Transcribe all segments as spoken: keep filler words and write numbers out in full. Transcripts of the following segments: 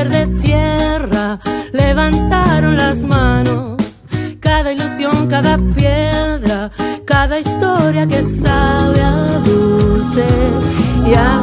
verde tierra levantaron las manos. Cada ilusión, cada piedra, cada historia que sabe a dulce y a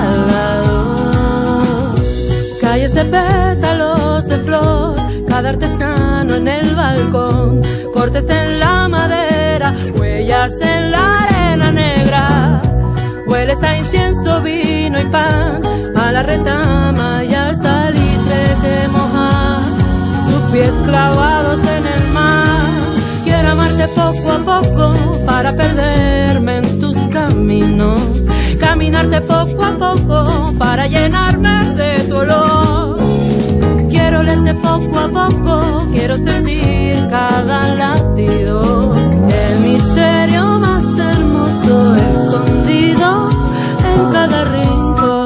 salado. Calles de pétalos de flor, cada artesano en el balcón, cortes en la madera, huellas en la arena negra. Hueles a incienso, vino y pan, a la retama y al salitre que moja tus pies clavados en el mar. Quiero amarte poco a poco para perderme en tus caminos, caminarte poco a poco para llenarme de tu olor. Quiero olerte poco a poco, quiero sentir cada latido, el misterio más hermoso escondido en cada rincón.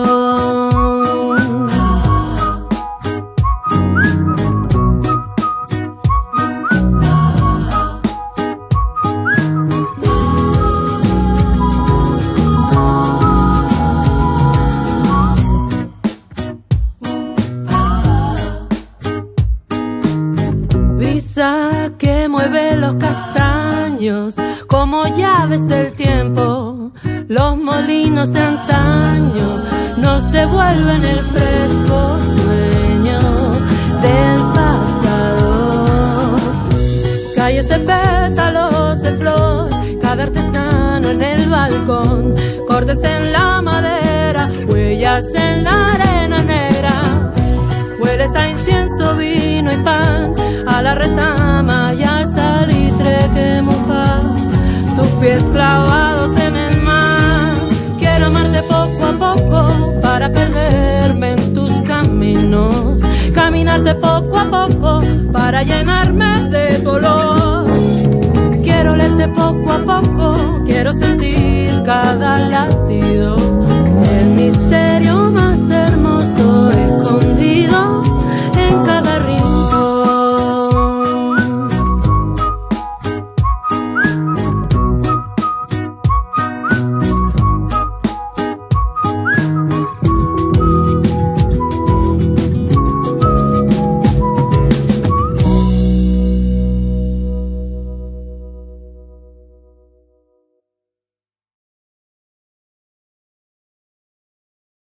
Brisa que mueve los castaños como llaves del tiempo. Los molinos de antaño nos devuelven el fresco sueño del pasado. Calles de pétalos de flor, cada artesano en el balcón, cortes en la madera, huellas en la arena negra. Hueles a incienso, vino y pan, a la retama y al salitre que moja tus pies clavados en el mar. Quiero amarte poco a poco para perderme en tus caminos, caminarte poco a poco para llenarme de dolor. Quiero olerte poco a poco, quiero sentir cada latido,